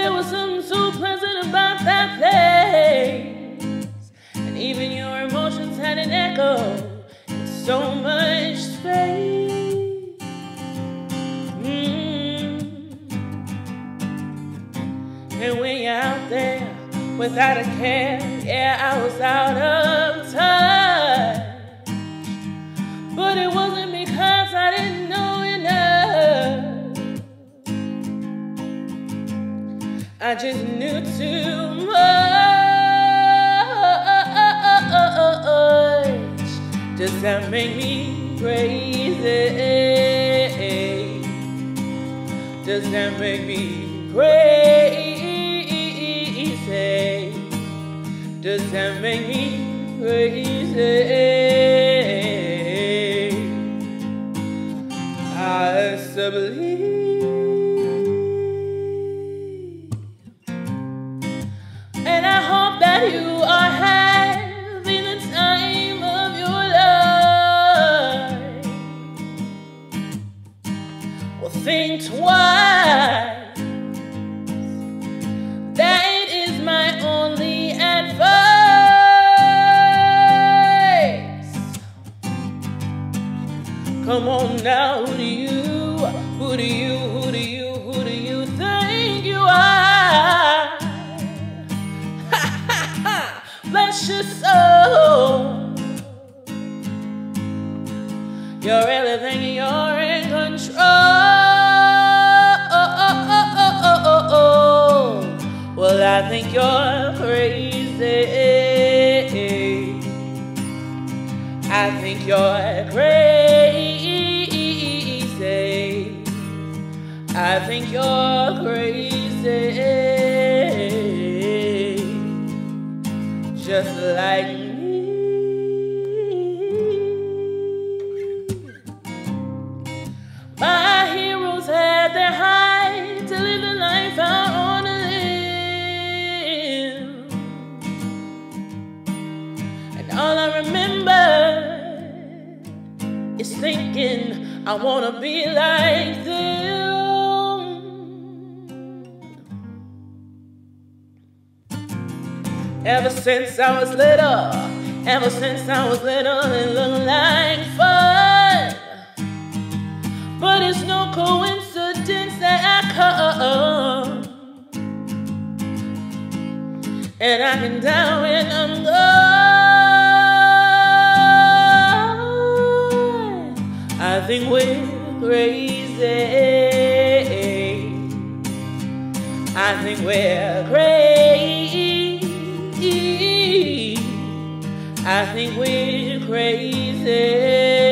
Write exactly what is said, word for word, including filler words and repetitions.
there was something so pleasant about that place, and even your emotions had an echo in so much space. Mm. And when you're out there without a care, yeah, I was out of touch. But it wasn't because I didn't know enough. I just knew too much. Does that make me crazy? Does that make me crazy? Does that make me crazy? I still believe, and I hope that you are having the time of your life. Well, think twice. That is my only advice. Come on now, who do you, who do you, who do you, who do you think you are? Bless your soul. You're everything, you're in control. Well, I think you're crazy. I think you're crazy. I think you're crazy. Just like me. My heroes had their height to live the life I wanna live. And all I remember is thinking I wanna be like them. Ever since I was little, ever since I was little, it looked like fun. But it's no coincidence that I come, and I've been down and I'm gone. I think we're crazy. I think we're crazy. I think we're crazy.